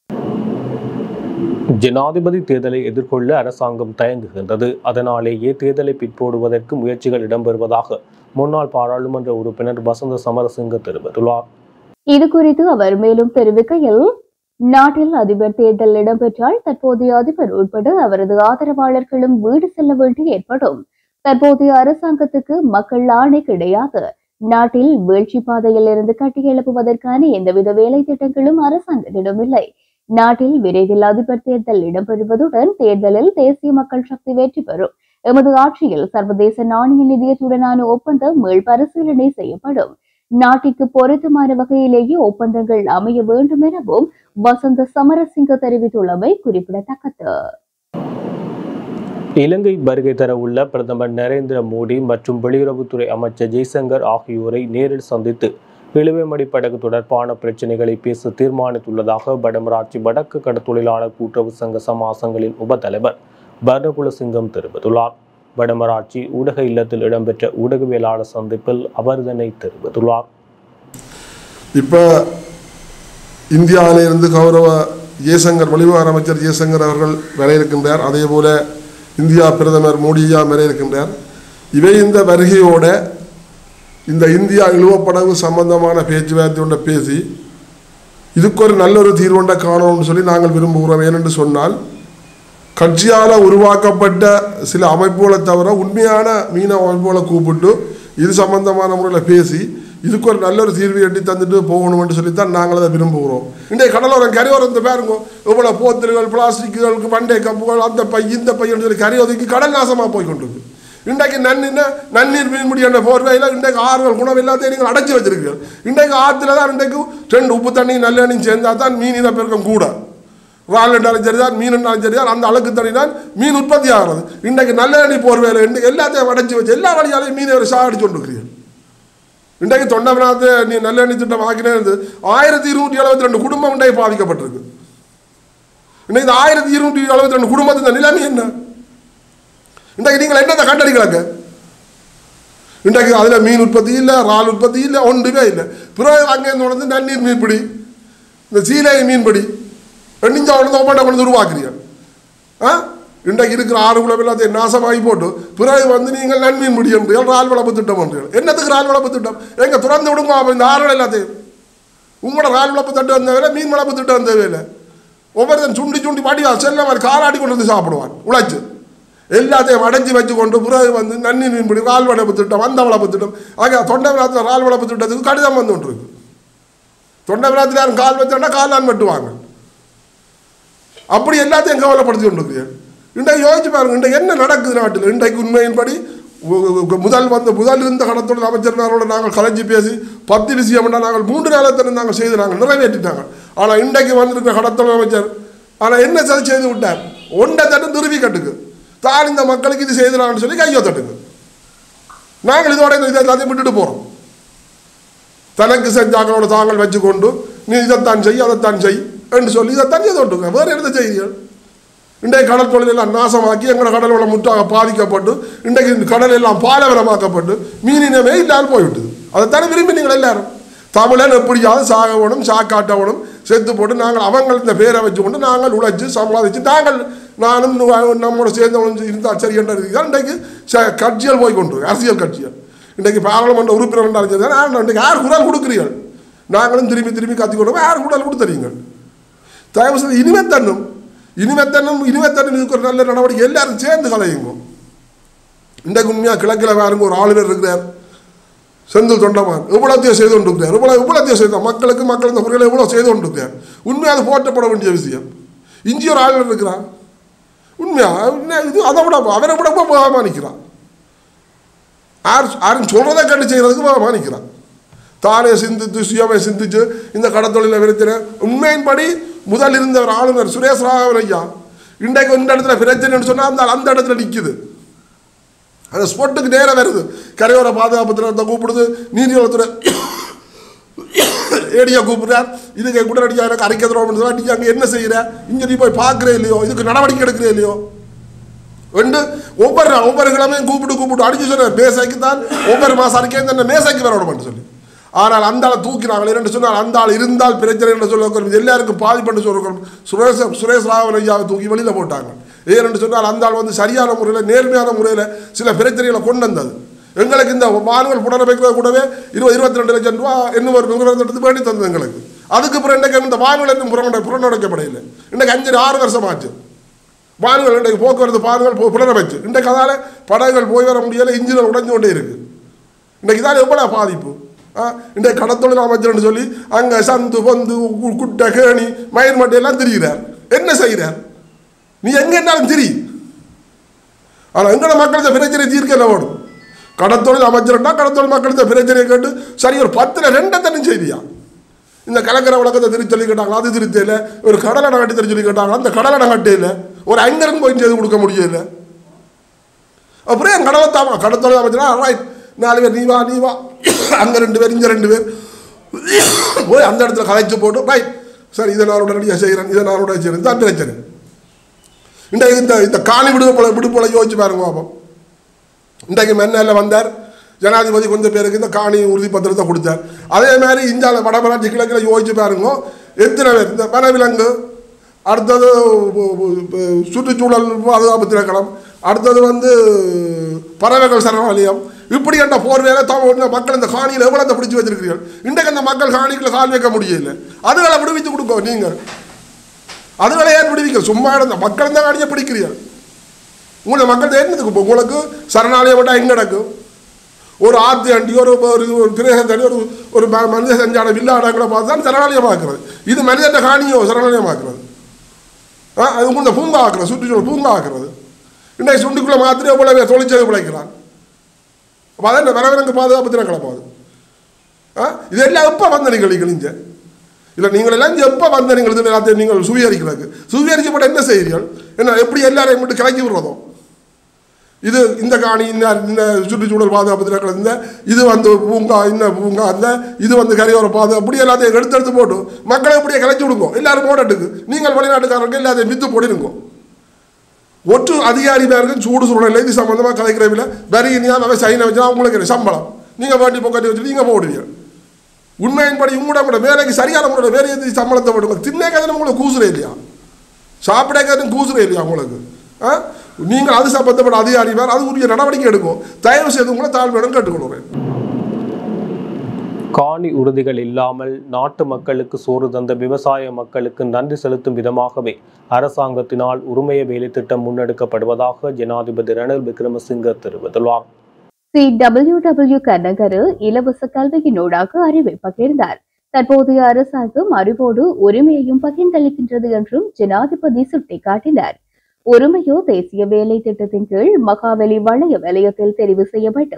ஜனாதிபதி தேர்தலை எதிர்கொள்ள அரசாங்கம் தயங்குகின்றது. அதனாலேயே தேர்தலை பிற்போடுவதற்கு முயற்சிகள் இடம்பெறுவதாக முன்னாள் பாராளுமன்ற உறுப்பினர் வசந்த சமரசிங்க தெரிவித்துள்ளார். இது குறித்து அவர் மேலும் தெரிவிக்கையில், நாட்டில் அதிபர் தேர்தல் இடம்பெற்றால் தற்போதைய அதிபர் உட்பட அவரது ஆதரவாளர்களும் வீடு செல்ல வேண்டி ஏற்படும். தற்போதைய அரசாங்கத்துக்கு மக்கள் ஆணை கிடையாது. நாட்டில் வீழ்ச்சி பாதையில் இருந்து கட்டியெழுப்புவதற்கான எந்தவித வேலை திட்டங்களும் அரசாங்கத்திடம் இல்லை. நாட்டில் விரைவில் அதிபர் தேர்தல் இடம்பெறுவதுடன் தேர்தலில் தேசிய மக்கள் சக்தி வெற்றி பெறும். எமது ஆட்சியில் சர்வதேச நாணய நிதியத்துடனான ஒப்பந்தம் மீள் பரிசீலனை செய்யப்படும். நாட்டிற்கு பொருத்தமான வகையிலேயே ஒப்பந்தங்கள் அமைய வேண்டும் எனவும் வசந்த சமரசிங்க தெரிவித்துள்ளமை குறிப்பிடத்தக்கது. இலங்கை வருகை தர உள்ள பிரதமர் நரேந்திர மோடி மற்றும் வெளியுறவுத்துறை அமைச்சர் ஜெய்சங்கர் ஆகியோரை நேரில் சந்தித்து இழுவைமடி படகு தொடர்பான பிரச்சினைகளை பேச தீர்மானித்துள்ளதாக வடமராட்சி வடக்கு கடற்தொழிலாளர் கூட்டுறவு சங்க சமாசங்களின் உபத்தலைவர் பர்ணகுலசிங்கம் தெரிவித்துள்ளார். வடமராட்சி ஊடக இல்லத்தில் இடம்பெற்ற ஊடகவியலாளர் சந்திப்பில் அவர் இதனை தெரிவித்துள்ளார். இப்போ இந்தியாவிலிருந்து கௌரவ ஜெய்சங்கர் வெளிவிவகார அமைச்சர் ஜெய்சங்கர் அவர்கள் வர இருக்கின்றார். அதே போல இந்தியா பிரதமர் மோடியா வர இருக்கின்றார். இவை இந்த வருகையோட இந்த இந்தியா இழுவப்படகு சம்பந்தமான பேச்சுவார்த்தை பேசி இதுக்கு ஒரு நல்ல ஒரு தீர்வொன்றை காணணும்னு சொல்லி நாங்கள் விரும்புகிறோம். ஏனென்று சொன்னால் கட்சியால் உருவாக்கப்பட்ட சில அமைப்புகளை தவிர உண்மையான மீனவ அமைப்புகளை கூப்பிட்டு இது சம்பந்தமான முறையில் பேசி இதுக்கு ஒரு நல்ல ஒரு தீர்வு எட்டி தந்துட்டு போகணும்னு சொல்லித்தான் நாங்கள் அதை விரும்புகிறோம். இன்றைய கடலோரம் கரையோரத்தை பாருங்க, இவ்வளோ போத்தல்கள், பிளாஸ்டிக்குகளுக்கு மண்டை கப்புகள், அந்த பை இந்த பையன்னு சொல்லி கரையோரத்துக்கு கடல் நாசமாக போய் கொண்டிருக்கு. இன்றைக்கு நன்னீர் மீன்பிடி என்ற போர்வையில் இன்றைக்கு ஆறுகள் குணம் எல்லாத்தையும் நீங்கள் அடைச்சி வச்சிருக்கீர்கள். இன்றைக்கு ஆற்றுல தான் இன்றைக்கு 2 உப்பு தண்ணி நல்லெண்ணையும் சேர்ந்தால் தான் மீன் இனப்பெருக்கம் கூட. இறால் என்றாலும் சரிதான், மீன் என்றாலும் சரிதான், அந்த அழுக்கு தண்ணி தான் மீன் உற்பத்தி ஆகிறது. இன்றைக்கு நல்லெண்ணெய் போர்வையில் இன்றைக்கு எல்லாத்தையும் அடைச்சி வச்சு எல்லா வழியாலையும் மீனை ஒரு சாகடிச்சு கொண்டிருக்கிறீர்கள். இன்றைக்கு தொண்டமனாத்து நீ நல்லெண்ணெய் திட்டம் ஆக்கினே இருந்து 1272 குடும்பம் இன்றைக்கு பாதிக்கப்பட்டிருக்கு. இன்றைக்கு 1272 குடும்பத்தின் நிலைமை என்ன? இன்றைக்கு நீங்கள் என்னத்தை கண்டறிக்கலாங்க? இன்றைக்கு அதில் மீன் உற்பத்தி இல்லை, இறால் உற்பத்தி இல்லை, ஒன்றுமே இல்லை. பிறகு அங்கேருந்து வந்து நன்னீர் மீன்பிடி, இந்த சீலை மீன்பிடி ரெண்டிஞ்சா ஒன்று ஒப்பண்டை கொண்டு உருவாக்குறீங்க. இன்றைக்கு இருக்கிற ஆறுகுளம் எல்லாத்தையும் நாசமாகி போட்டு பிறகு வந்து நீங்கள் நன்மீன் பிடி என்று இறால் வளர்ப்பு திட்டம் பண்ணுறீங்க. என்னத்துக்கு இறால் வளர்ப்பு திட்டம்? எங்கே திறந்து விடுங்க இந்த ஆறுகள் எல்லாத்தையும். உங்களோட இறால் வளர்ப்பு திட்டம் வந்த வேலை, மீன் வளர்ப்பு திட்டம் வந்த வேலை. ஒவ்வொருத்தன் சுண்டி பாடி செல்ல மாதிரி காலாடி கொண்டு வந்து சாப்பிடுவான் உழைச்சு. எல்லாத்தையும் அடைஞ்சி வச்சு கொண்டு பிறகு வந்து நன்னீர் மீன்பிடி, இறால் வளர்ப்பு திட்டம், அந்த வளர்ப்பு திட்டம். ஆக தொண்டைவிழாத்தில் இறால் வளர்ப்பு திட்டத்துக்கு கடிதம் வந்து கொண்டு இருக்கு. தொண்டைவிழாத்தில் யாரும் கால் வச்சோன்னா காலான் வெட்டுவாங்க. அப்படி எல்லாத்தையும் கவலைப்படுத்தி கொண்டிருக்கிறேன். இன்றைக்கு யோசிச்சு பாருங்க, இன்றைக்கு என்ன நடக்குது நாட்டில். இன்றைக்கு உண்மையின்படி முதல் இருந்த கடத்தொழில் அமைச்சர்களோட நாங்கள் கலைஞ்சி பேசி 10 விஷயம் நாங்கள் 3 நாளத்தில் நாங்கள் செய்து நாங்கள் நிறைவேற்றிட்டாங்க. ஆனால் இன்றைக்கு வந்திருக்கிற கடத்தொழில் அமைச்சர் ஆனால் என்ன செய்து விட்டார்? ஒன்றை தட்டு நிறுவி கட்டுக்கு தான் இந்த மக்களுக்கு இது செய்தான்னு சொல்லி கையோ தட்டுக்கு. நாங்கள் இதோட இதை எல்லாத்தையும் விட்டுட்டு போகிறோம். தனக்கு செஞ்சாங்களோட தாங்கள் வச்சுக்கொண்டு நீ இதைத்தான் செய் அதைத்தான் செய் என்று சொல்லி இதைத்தான் செய்து விட்டுங்க. வேறு என்ன செய்திகள்? இன்றைக்கு கடல் தொழிலெல்லாம் நாசமாக்கி எங்களோட கடல் வளம் முற்றாக பாதிக்கப்பட்டு இன்றைக்கு கடல் எல்லாம் பாலைவனமாக்கப்பட்டு மீனினமே இல்லாமல் போய்விட்டது. அதைத்தானே விரும்பி நீங்கள் எல்லாரும். தமிழன் எப்படியாவது சாகவனும் சாக்காட்டவனும் செத்து போட்டு நாங்கள் அவங்க இந்த பேரை வச்சு கொண்டு நாங்கள் உழைச்சி சம்பாதிச்சு நானும் நம்மோட சேர்ந்தவனும் இருந்தால் சரி என்ற தான் இன்றைக்கு கட்சிகள் போய் கொண்டு அரசியல் கட்சிகள். இன்றைக்கு பாராளுமன்ற உறுப்பினர் இன்றைக்கு யார் குரல் கொடுக்குறீர்கள்? நாங்களும் திரும்பி கத்தி கொண்டு யார் குரல் கொடுத்துறீங்க? தயவு செய்து இனிமேத்தன்னும் இதுக்கு ஒரு நல்ல நடவடிக்கை எல்லாரும் சேர்ந்து கலையுங்க. இன்றைக்கு உண்மையாக கிழக்கில் பாருங்க, ஒரு ஆளுநர் இருக்கிறார் செந்தில் தொண்டமான். எவ்வளோத்தையும் செய்து கொண்டு இருக்கிறார். இவ்வளோத்தையும் செய்தார் மக்களுக்கு. மக்கள் இந்த முறையில் எவ்வளோ செய்து கொண்டு இருக்கிறார். உண்மையாக அது போற்றப்பட வேண்டிய விஷயம். இஞ்சி ஒரு ஆளுநர் இருக்கிறான். உண்மையாக இது அதை விட அவரை விட அவமானிக்கிறான். யாரும் சொல்கிறதை கண்டு செய்கிறதுக்கு அவமானிக்கிறான். தானே சிந்தித்து சுயமே சிந்திச்சு இந்த கடத்தொழிலை விருத்தின உண்மையின்படி முதல் இருந்த ஒரு ஆளுநர் சுரேஷ் ராகவன் ஐயா இன்றைக்கு இந்த இடத்துல பிரச்சனைன்னு சொன்னால் அந்த இடத்துல நிற்குது. அந்த ஸ்போட்டுக்கு நேரம் வருது. கரையோர பாதுகாப்பு திட்டத்தை கூப்பிடுது, நீதிவளத்துறை ஏடியா கூப்பிடுறார். இதுக்கு உடனடியாக எனக்கு அறிக்கை தரோம்னு சொன்னால் நீங்கள் அங்கே என்ன செய்கிற, இங்கே நீ போய் பார்க்குறே இல்லையோ, இதுக்கு நடவடிக்கை எடுக்கிறே இல்லையோ ரெண்டு ஒவ்வொரு கிழமையும் கூப்பிட்டு அடிச்சு சொன்னார். மேசைக்கு தான் ஒவ்வொரு மாதம் அறிக்கை இந்த மேசைக்கு வரணும்னு சொல்லி. ஆனால் அந்த ஆளை தூக்கினாங்க. என்று சொன்னால் அந்த ஆள் இருந்தால் பிரச்சனை என்று சொல்ல எல்லாருக்கும் பாதிப்பு சொல்ல சுரேஷ் ராகவன் ஐயாவை தூக்கி வெளியில் போட்டாங்க. ஏனென்று சொன்னால் அந்த ஆள் வந்து சரியான முறையில் நேர்மையான முறையில் சில பிரச்சனைகளை கொண்டு வந்தது. எங்களுக்கு இந்த மாணவர்கள் புனரமைக்க கூடவே 22 லட்சம் ரூபா இன்னும் ஒரு நிறுவனத்திற்கு வேண்டி தந்தது எங்களுக்கு. அதுக்கு அப்புறம் இன்றைக்கு இந்த மாணவர்கள் இன்னும் புறநடைக்கப்படையில்லை. இன்றைக்கு 5-6 வருஷம் ஆச்சு. மாணவர்கள் இன்றைக்கு போக்குவரத்து பாலங்கள் புனரமைச்சு இன்றைக்கு அதால் படகுகள் போய் வர முடியலை, இன்ஜின்கள் உடைஞ்சு கொண்டே இருக்குது. இன்றைக்கு இதால் எவ்வளோ பாதிப்பு. இன்றைக்கு கடத்தொழில் அமைச்சர்னு சொல்லி அங்கே சந்து பொந்து குட்டை கேணி மயிர் மட்டையெல்லாம் திரிகிறார். என்ன செய்கிறார்? நீ எங்கே இருந்தாலும் திரி. ஆனால் எங்களோட மக்கள் இந்த பிரச்சனை தீர்க்க என்ன வேணும்? கடத்தொழில் அமைச்சர்னா கடத்தொழில் மக்கள் இந்த பிரச்சனையை கேட்டு சரி ஒரு 10ல் 2 தண்ணி செய்தியா? இந்த கலக்கரை விளக்கத்தை திரு சொல்லி கேட்டாங்களா? அது திருத்தையில் ஒரு கடலை கட்டி திரு சொல்லி கேட்டாங்களா? அந்த கடலை கட்டையில் ஒரு 5 போய் செய்து கொடுக்க முடியல. அப்புறம் என் கடத்தொழில் அமைச்சரா ரைட் 4 பேர் நீ வா அங்கே 2 பேர் இங்கே 2 பேர் போய் அந்த இடத்துல கலைச்சு போட்டு ரைட் சார் இதை நான் உடனடியாக செய்கிறேன், இதை நான் உடனே செய்கிறேன். தான் பிரச்சனை. இன்றைக்கு இந்த காணி விடுப்போல யோசிச்சு பாருங்க. பாப்போம் இன்றைக்கு மென்னில் வந்தார் ஜனாதிபதி கொஞ்சம் பேருக்கு இந்த காணி உறுதி பத்திரத்தை கொடுத்தார். அதே மாதிரி இந்தியாவில் வடமராட்சி கிழக்கில் யோசிச்சு பாருங்க எத்தனை பேர் இந்த வனவிலங்கு, அடுத்தது சுற்றுச்சூழல் பாதுகாப்பு திணைக்களம், அடுத்தது பறவைகள் சரணாலயம், இப்படி என்ற போர்வேலை மக்கள் இந்த காணியில் எவ்வளோ பிடிச்சி வச்சிருக்கிறீர்கள். இன்றைக்கு அந்த மக்கள் காணிக்குள்ள கால் வைக்க முடியல. அதுகளை விடுவித்து கொடுக்க நீங்கள் அதுகளை ஏன் விடுவிக்க? சும்மா இருந்த மக்கள் இந்த காணியை பிடிக்கிறீர்கள். உங்களை மக்கள் என்னதுக்கு? உங்களுக்கு சரணாலயம் விட்டால் எங்கே நடக்கும்? ஒரு ஆர்த்தி அண்டி ஒரு பிரதேசம் தண்ணி ஒரு மனித செஞ்சான வில்லா இடங்களை பார்த்து தான் சரணாலயமாக்குறது. இது மனிதட்ட காணியோ சரணாலயமாக்குறது. அது உங்களை பூங்கா ஆக்குறது, சுற்றுச்சூழல் பூங்கா ஆக்குறது. இன்றைக்கு சுண்டிக்குள்ளே மாத்திரம் எவ்வளோ தொழிற்சேவை பிழைக்கிறான். அப்போ அதான் வரவிலங்கு பாதுகாப்பு திணைக்களம். இதெல்லாம் எப்போ வந்த நீங்கள் கிழிஞ்ச இல்லை நீங்கள் எல்லாம் எப்போ வந்த நீங்கள் எல்லாத்தையும் நீங்கள் சுவீகரிக்கிறது சுவீகரிக்கப்பட்ட என்ன செய்கிறீர்கள்? என்ன எப்படி எல்லாரையும் மட்டும் கிளக்கி விடுறதோ? இது இந்த காணி இந்த சுற்றுச்சூழல் பாதுகாப்பு திணைக்களம் இது பூங்கா இந்த பூங்கா அந்த இது கரையோர பாதுகாப்பு அப்படி எல்லாத்தையும் எடுத்து போட்டு மக்களை இப்படியே கிளச்சி விடுங்க. எல்லாரும் போட்டுக்கு நீங்கள் வெளிநாட்டுக்காரர்கள் எல்லாத்தையும் வித்து போடிருங்க. ஒற்று அதிகாரிமார்கள் சூடு சூழல் இது சம்பந்தமாக கதைக்கிறவில்லை. வரியா சைனை வச்சா உங்களுக்கு சம்பளம் நீங்கள் வேண்டி போக்கட்டி வச்சு நீங்கள் போடுவீங்க. உண்மையின்படி உங்களோட வேலைக்கு சரியான முறையோட வேலையை சம்பளத்தை போடுங்க. திண்ணே கதனை உங்களுக்கு கூசுறே இல்லையா? சாப்பிட கதனை கூசுறே இல்லையா உங்களுக்கு? நீங்கள் அது சம்பந்தப்பட்ட அதிகாரிமார் அது உரிய நடவடிக்கை எடுக்கும். தயவு செய்து உங்களை தாழ்மையுடன் கேட்டுக்கொள்கிறேன். காணி உறுதிகள் இல்லாமல் நாட்டு மக்களுக்கு சோறு தந்த விவசாய மக்களுக்கு நன்றி செலுத்தும் விதமாகவே அரசாங்கத்தினால் உரிமைய வேலை திட்டம் முன்னெடுக்கப்படுவதாக ஜனாதிபதி ரணில் விக்ரமசிங்க தெரிவித்துள்ளார். CWW கனகரு இலவச கல்வியினூடாக அறிவை பகிர்ந்தார். தற்போதைய அரசாங்கம் அறிவோடு உரிமையையும் பகிர்ந்தளிக்கின்றது என்றும் ஜனாதிபதி சுட்டிக்காட்டினார். ஒருமையோ தேசிய வேலை திட்டத்தின் கீழ் மகாவலி வளைய வலயத்தில் தெரிவு செய்யப்பட்டு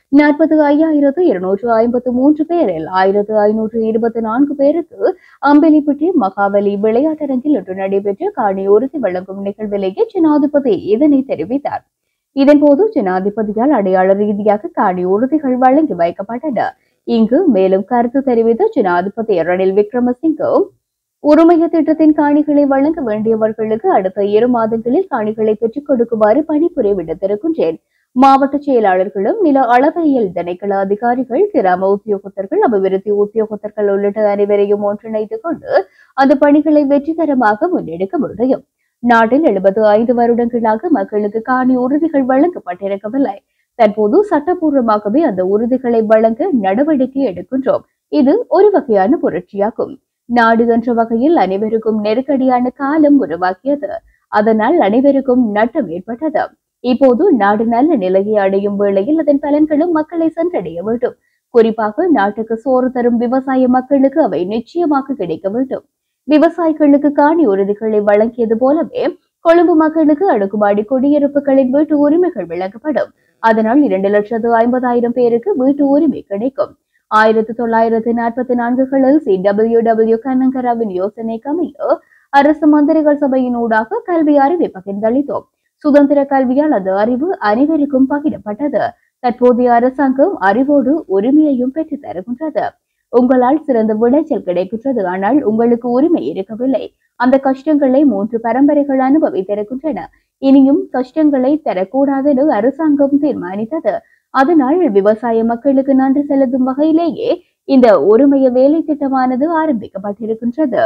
45,253 பேரில் 1,524 பேருக்கு அம்பலிப்பட்டி மகாவலி விளையாட்டரங்கில் இன்று நடைபெற்ற காணி உறுதி வழங்கும் நிகழ்விலேயே ஜனாதிபதி இதனை தெரிவித்தார். இதன்போது ஜனாதிபதியால் அடையாள ரீதியாக காணி உறுதிகள் வழங்கி வைக்கப்பட்டன. இங்கு மேலும் கருத்து தெரிவித்த ஜனாதிபதி ரணில் விக்ரமசிங்கே உரிமைய திட்டத்தின் காணிகளை வழங்க வேண்டியவர்களுக்கு அடுத்த 2 மாதங்களில் காணிகளை பெற்றுக் கொடுக்குமாறு பணிபுரிய விடுத்திருக்கின்றேன். மாவட்ட செயலாளர்களும் நில அளவையியல் திணைக்கள அதிகாரிகள், கிராம உத்தியோகத்தர்கள், அபிவிருத்தி உத்தியோகத்தர்கள் உள்ளிட்ட அனைவரையும் ஒன்றிணைத்துக் கொண்டு அந்த பணிகளை வெற்றிகரமாக முன்னெடுக்க முடியும். நாட்டில் 75 வருடங்களாக மக்களுக்கு காணி உறுதிகள் வழங்கப்பட்டிருக்கவில்லை. தற்போது சட்டப்பூர்வமாகவே அந்த உறுதிகளை வழங்க நடவடிக்கை எடுக்கின்றோம். இது ஒரு வகையான புரட்சியாகும். நாடு என்ற வகையில் அனைவருக்கும் நெருக்கடியான காலம் உருவாக்கியது. அதனால் அனைவருக்கும் நட்டம் ஏற்பட்டது. இப்போது நாடு நல்ல நிலையை அடையும் வேளையில் அதன் பலன்களும் மக்களை சென்றடைய வேண்டும். குறிப்பாக நாட்டுக்கு சோறு தரும் விவசாய மக்களுக்கு அவை நிச்சயமாக கிடைக்க வேண்டும். விவசாயிகளுக்கு காணி உறுதிகளை வழங்கியது போலவே கொழும்பு மக்களுக்கு அடுக்குமாடி குடியிருப்புகளின் வீட்டு உரிமைகள் வழங்கப்படும். அதனால் 2,50,000 பேருக்கு வீட்டு உரிமை கிடைக்கும். 1944களில் CWW கனகராவின் யோசனைக்கு அமைய அரசு மந்திரிகள் சபையின் ஊடாக கல்வி அறிவை பகிர்ந்தளித்தோம். சுதந்திர கல்வியால் அந்த அறிவு அனைவருக்கும் பகிரப்பட்டது. தற்போதைய அரசாங்கம் அறிவோடு உரிமையையும் பெற்றுத் தருகின்றது. உங்களால் சிறந்த விளைச்சல் கிடைக்கின்றது. ஆனால் உங்களுக்கு உரிமை இருக்கவில்லை. அந்த கஷ்டங்களை 3 பரம்பரைகள் அனுபவித்திருக்கின்றன. இனியும் கஷ்டங்களை தரக்கூடாது என அரசாங்கம் தீர்மானித்தது. அதனால் விவசாய மக்களுக்கு நன்றி செலுத்தும் வகையிலேயே இந்த ஒருமைய வேலை திட்டமானது ஆரம்பிக்கப்பட்டிருக்கின்றது.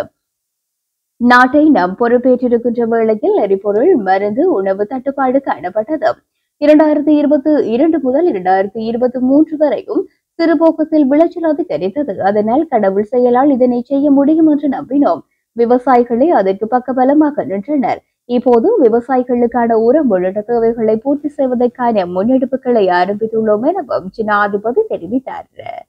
நாட்டை நாம் பொறுப்பேற்றிருக்கின்ற வேளையில் எரிபொருள், மருந்து, உணவு தட்டுப்பாடு காணப்பட்டது. 2022 முதல் 2023 வரையும் சிறுபோக்கத்தில் விளைச்சல் அதிகரித்தது. அதனால் கடவுள் செயலால் இதனை செய்ய முடியும் என்று நம்பினோம். விவசாயிகளே அதற்கு பக்கபலமாக நின்றனர். இப்போது விவசாயிகளுக்கான உரம் உள்ளிட்ட தேவைகளை பூர்த்தி செய்வதற்கான முன்னெடுப்புகளை ஆரம்பித்துள்ளோம் எனவும் ஜனாதிபதி தெரிவித்தார்.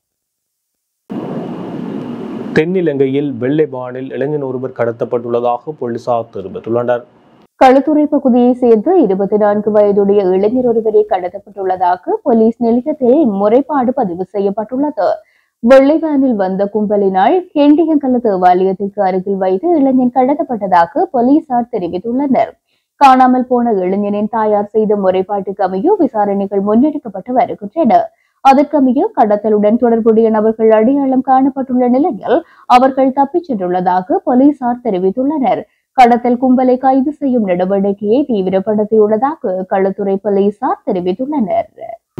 தென்னிலங்கையில் வெள்ளை வானில் இளைஞன் ஒருவர் கடத்தப்பட்டுள்ளதாக போலீசார் தெரிவித்துள்ளனர். களுத்துறை பகுதியை சேர்ந்த 24 வயதுடைய இளைஞர் ஒருவரை கடத்தப்பட்டுள்ளதாக போலீஸ் நிலையத்தில் முறைப்பாடு பதிவு செய்யப்பட்டுள்ளது. வெள்ளை வேனில் வந்த கும்பலினால் கெண்டியங்கல தேவாலயத்திற்கு அருகில் வைத்து இளைஞன் கடத்தப்பட்டதாக போலீசார் தெரிவித்துள்ளனர். காணாமல் போன இளைஞனின் தாயார் செய்த முறைப்பாட்டுக்கு அமைய விசாரணைகள் முன்னெடுக்கப்பட்டு வருகின்றன. அதற்கமைய கடத்தலுடன் தொடர்புடைய நபர்கள் அடையாளம் காணப்பட்டுள்ள நிலையில் அவர்கள் தப்பிச் சென்றுள்ளதாக போலீசார் தெரிவித்துள்ளனர். கடத்தல் கும்பலை கைது செய்யும் நடவடிக்கையை தீவிரப்படுத்தியுள்ளதாக களுத்துறை போலீசார் தெரிவித்துள்ளனர்.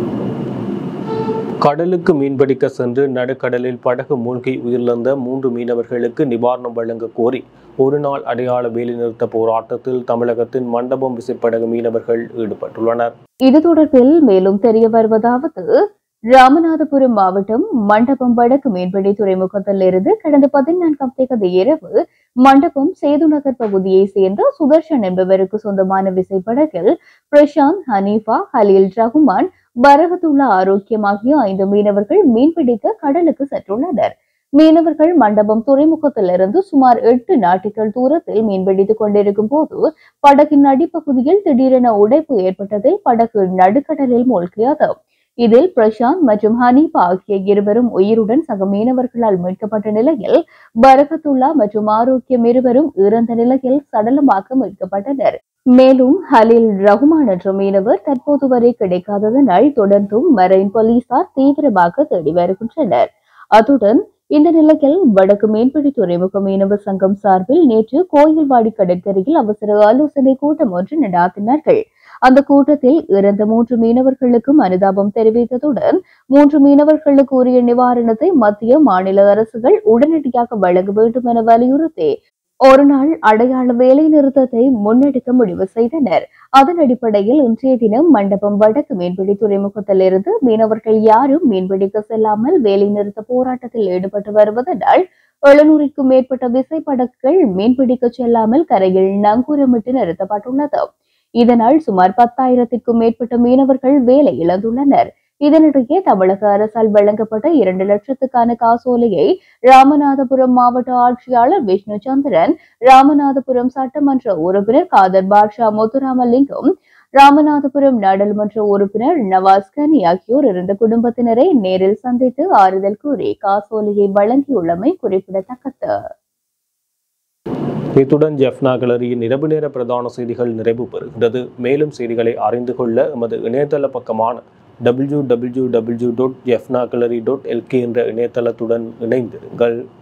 கடலுக்கு மீன்பிடிக்க சென்று நடுக்கடலில் படகு மூழ்கி உயிரிழந்த 3 மீனவர்களுக்கு நிவாரணம் வழங்க கோரி ஒரு நாள் அடையாள வேலைநிறுத்த போராட்டத்தில் தமிழகத்தின் மண்டபம் விசைப்படகு மீனவர்கள் ஈடுபட்டுள்ளனர். இது தொடர்பில் மேலும் தெரிய வருவதாவது, ராமநாதபுரம் மாவட்டம் மண்டபம் வடக்கு மீன்பிடி துறைமுகத்தில் இருந்து கடந்த 14ஆம் தேதி இரவு மண்டபம் சேதுநகர் பகுதியை சேர்ந்த சுதர்ஷன் என்பவருக்கு சொந்தமான விசைப்படகில் பிரசாந்த், ஹனீஃபா, ஹலீல் ரகுமான், பரகத்துல்லா ஆரோக்கியம் ஆகிய 5 மீனவர்கள் மீன்பிடிக்க கடலுக்கு சென்றுள்ளனர். மீனவர்கள் மண்டபம் துறைமுகத்திலிருந்து சுமார் 8 நாட்டிகள் தூரத்தில் மீன்பிடித்துக் கொண்டிருக்கும் போது படகின் அடிப்பகுதியில் திடீரென உடைப்பு ஏற்பட்டதில் படகு நடுக்கடலில் மூழ்கியது. இதில் பிரசாந்த் மற்றும் ஹனீஃபா ஆகிய இருவரும் உயிருடன் சக மீனவர்களால் மீட்கப்பட்ட நிலையில் பரகத்துல்லா மற்றும் ஆரோக்கியம் இருவரும் இறந்த நிலையில் சடலமாக மீட்கப்பட்டனர். மேலும் ஹலீல் ரகுமான் என்ற மீனவர் தற்போது வரை கிடைக்காததனால் தொடர்ந்தும் மரைன் போலீசார் தீவிரமாக தேடி வருகின்றனர். அத்துடன் இந்த நிலையில் வடக்கு மீன்பிடி துறைமுக மீனவர் சங்கம் சார்பில் நேற்று கோயில்வாடி கடற்கரையில் அவசர ஆலோசனை கூட்டம் ஒன்று நடாத்தினார்கள். அந்த கூட்டத்தில் இறந்த 3 மீனவர்களுக்கும் அனுதாபம் தெரிவித்ததுடன் 3 மீனவர்களுக்கு உரிய நிவாரணத்தை மத்திய மாநில அரசுகள் உடனடியாக வழங்க வேண்டும் என வலியுறுத்தி ஒரு நாள் அடையாள வேலை நிறுத்தத்தை முன்னெடுக்க முடிவு செய்தனர். அதன் அடிப்படையில் இன்றைய தினம் மண்டபம் வடக்கு மீன்பிடி துறைமுகத்தில் இருந்து மீனவர்கள் யாரும் மீன்பிடிக்க செல்லாமல் வேலை நிறுத்த போராட்டத்தில் ஈடுபட்டு வருவதனால் 700க்கும் மேற்பட்ட விசைப்படகுகள் மீன்பிடிக்க செல்லாமல் கரையில் நங்கூரமிட்டு நிறுத்தப்பட்டுள்ளது. இதனால் சுமார் 10,000க்கும் மேற்பட்ட மீனவர்கள் வேலை இழந்துள்ளனர். இதனிடையே தமிழக அரசால் வழங்கப்பட்ட 2 லட்சத்துக்கான காசோலையை ராமநாதபுரம் மாவட்ட ஆட்சியாளர் விஷ்ணு சந்திரன், ராமநாதபுரம் சட்டமன்ற உறுப்பினர் காதர் பாட்ஷா முத்துராமலிங்கம், ராமநாதபுரம் நாடாளுமன்ற உறுப்பினர் நவாஸ் கனி ஆகியோர் இருந்த குடும்பத்தினரை நேரில் சந்தித்து ஆறுதல் கூறி காசோலையை வழங்கியுள்ளமை குறிப்பிடத்தக்கது. இத்துடன் ஜெஃப்னா கேலரியின் இரவு நேர பிரதான செய்திகள் நிறைவு பெறுகிறது. மேலும் செய்திகளை அறிந்து கொள்ள எமது இணையதள பக்கமான www.jeffnagallery.lk என்ற இணையதளத்துடன் இணைந்திருங்கள்.